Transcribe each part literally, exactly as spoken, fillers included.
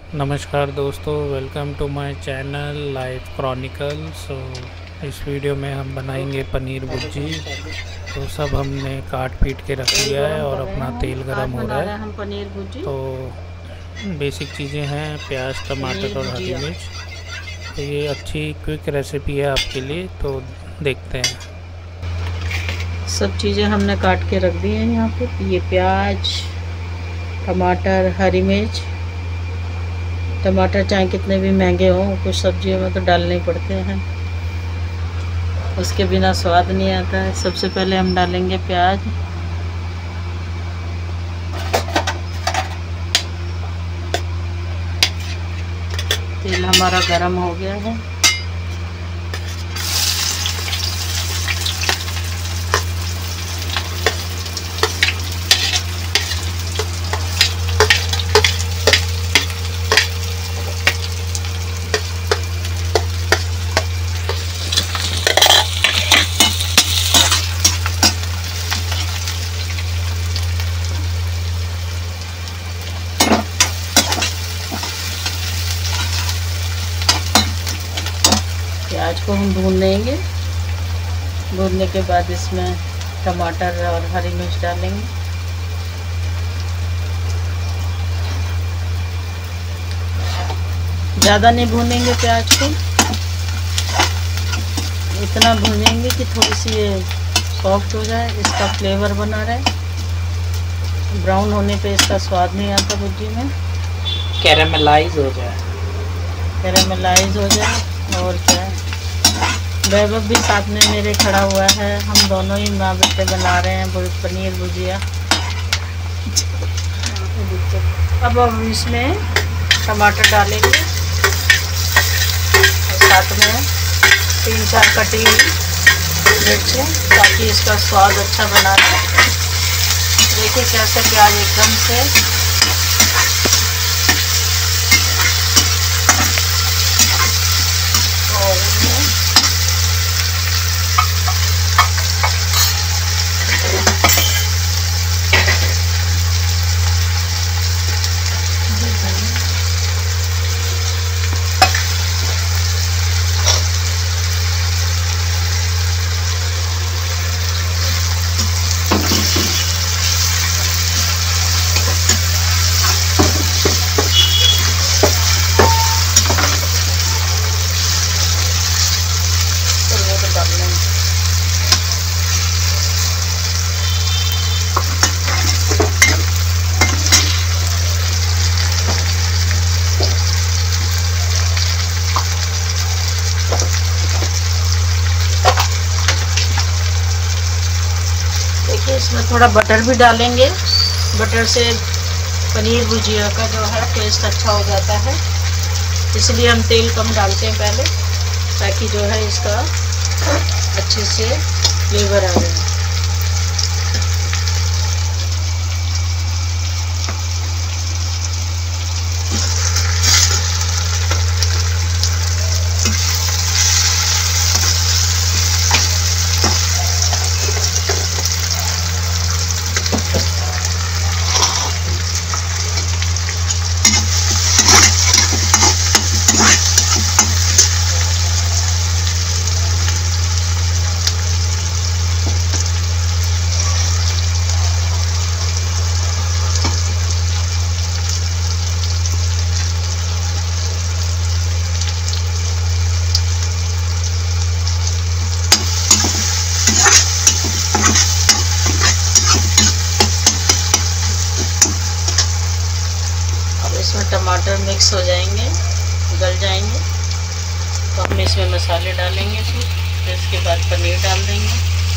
नमस्कार दोस्तों, welcome to my channel life chronicle. So इस वीडियो में हम बनाएंगे पनीर भुर्जी। तो सब हमने काट पीट के रख तेल लिया है गरम और कर रहे अपना हैं तेल हम। आज गरम हो रहा बना रहे हैं है। हम पनीर भुर्जी। तो बेसिक चीज़ें हैं प्याज, पनीर टमाटर और हरी भुजिया मिर्च। तो ये अच्छी क्विक रेसिपी है आपके लिए, तो देखते हैं। सब चीज़ें हमने काट के रख दी हैं यहाँ पे। ये प्याज, टमाटर, हरी मिर्च। टमाटर चाहे कितने भी महंगे हों, कुछ सब्जियों में तो डालने ही पड़ते हैं, उसके बिना स्वाद नहीं आता है। सबसे पहले हम डालेंगे प्याज। तेल हमारा गरम हो गया है। प्याज को हम भून लेंगे। भूनने के बाद इसमें टमाटर और हरी मिर्च डालेंगे। ज़्यादा नहीं भूनेंगे प्याज को, इतना भूनेंगे कि थोड़ी सी ये सॉफ्ट हो जाए, इसका फ्लेवर बना रहे। ब्राउन होने पे इसका स्वाद नहीं आता भुर्जी में। कैरेमलाइज हो जाए। कैरेमलाइज हो जाए। और क्या है, वैभव भी साथ में मेरे खड़ा हुआ है। हम दोनों ही माँ बेटे बना रहे हैं पनीर भुजिया। अब हम इसमें टमाटर डालेंगे और साथ में तीन चार कटी मिर्चें, ताकि इसका स्वाद अच्छा बना रहे। देखिए कैसे प्याज एकदम से और इसमें थोड़ा बटर भी डालेंगे। बटर से पनीर भुजिया का जो है टेस्ट अच्छा हो जाता है, इसलिए हम तेल कम डालते हैं पहले, ताकि जो है इसका अच्छे से फ्लेवर आ जाए। इसमें टमाटर मिक्स हो जाएंगे, गल जाएंगे, तो हम इसमें मसाले डालेंगे। फिर फिर इसके बाद पनीर डाल देंगे।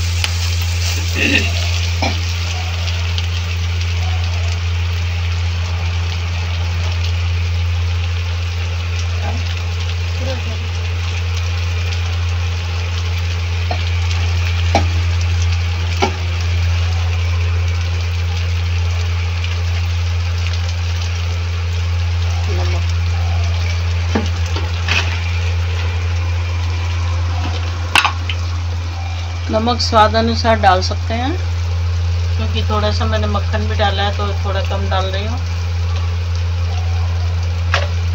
नमक स्वाद अनुसार डाल सकते हैं, क्योंकि थोड़ा सा मैंने मक्खन भी डाला है तो थोड़ा कम डाल रही हूँ।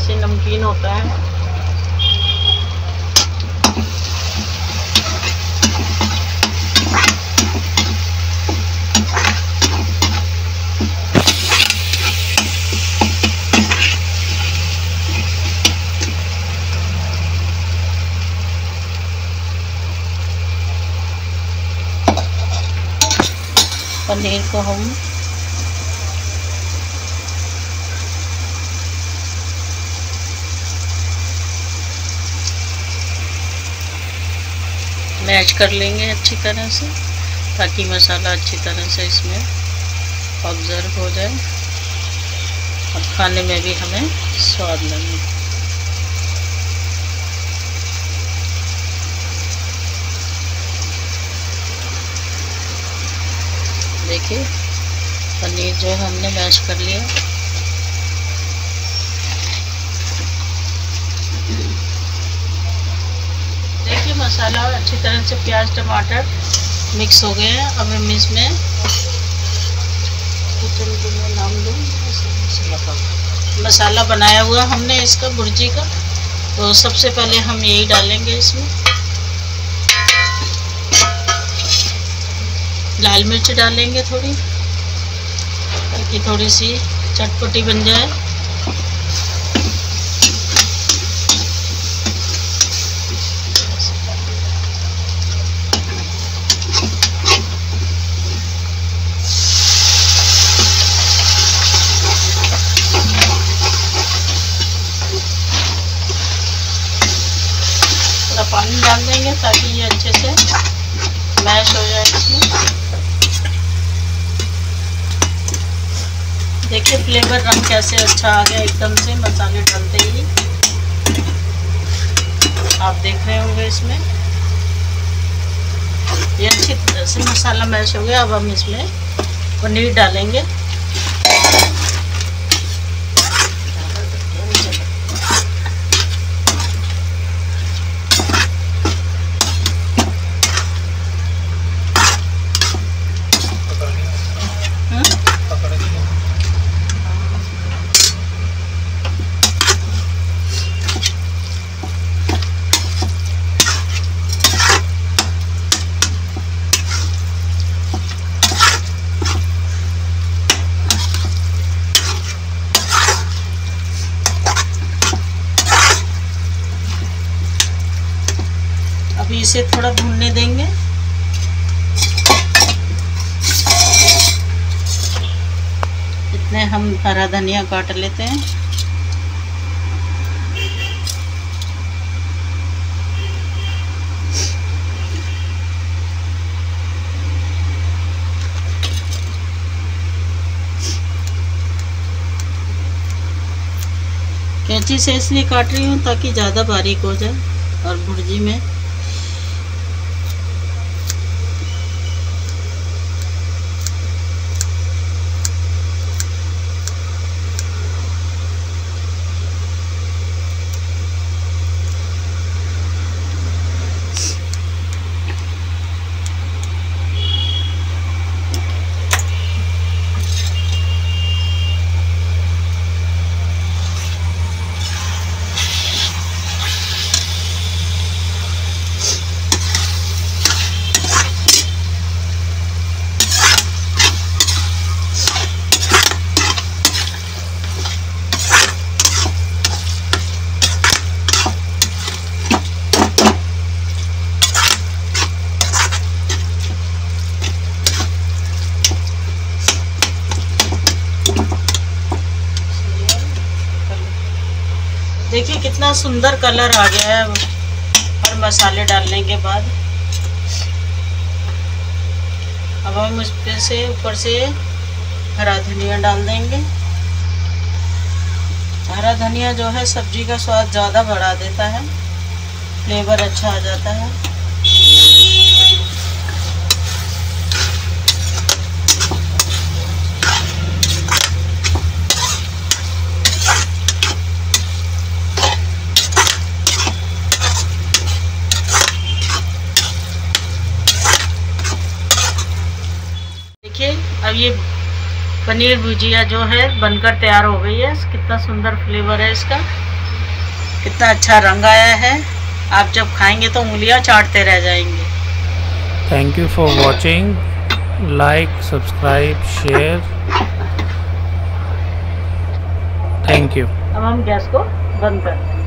ऐसे नमकीन होता है। पनीर को हम मैश कर लेंगे अच्छी तरह से, ताकि मसाला अच्छी तरह से इसमें ऑब्जर्व हो जाए और खाने में भी हमें स्वाद लगे। देखिए पनीर जो हमने मैश कर लिया। देखिए मसाला अच्छी तरह से प्याज टमाटर मिक्स हो गए हैं। अब हम इसमें नाम दूँ मसाला बनाया हुआ हमने इसका भुर्जी का, तो सबसे पहले हम यही डालेंगे इसमें। लाल मिर्च डालेंगे थोड़ी, ताकि थोड़ी सी चटपटी बन जाए। थोड़ा पानी डाल देंगे ताकि ये अच्छे से मैश हो जाए इसमें। देखिए फ्लेवर रंग कैसे अच्छा आ गया एकदम से मसाले डालते ही, आप देख रहे होंगे इसमें ये अच्छी तरह से मसाला मैश हो गया। अब हम इसमें पनीर डालेंगे। अभी इसे थोड़ा भूनने देंगे। इतने हम हरा धनिया काट लेते हैं। कैंची से इसलिए काट रही हूँ ताकि ज़्यादा बारीक हो जाए और भुर्जी में देखिए कितना सुंदर कलर आ गया है और मसाले डालने के बाद। अब हम इस पे से ऊपर से हरा धनिया डाल देंगे। हरा धनिया जो है सब्जी का स्वाद ज़्यादा बढ़ा देता है, फ्लेवर अच्छा आ जाता है। अब ये पनीर भुजिया जो है बनकर तैयार हो गई है। कितना सुंदर फ्लेवर है इसका, कितना अच्छा रंग आया है। आप जब खाएंगे तो उंगलियां चाटते रह जाएंगे। Thank you for watching, like, subscribe, share. Thank you. अब हम गैस को बंद कर देंगे।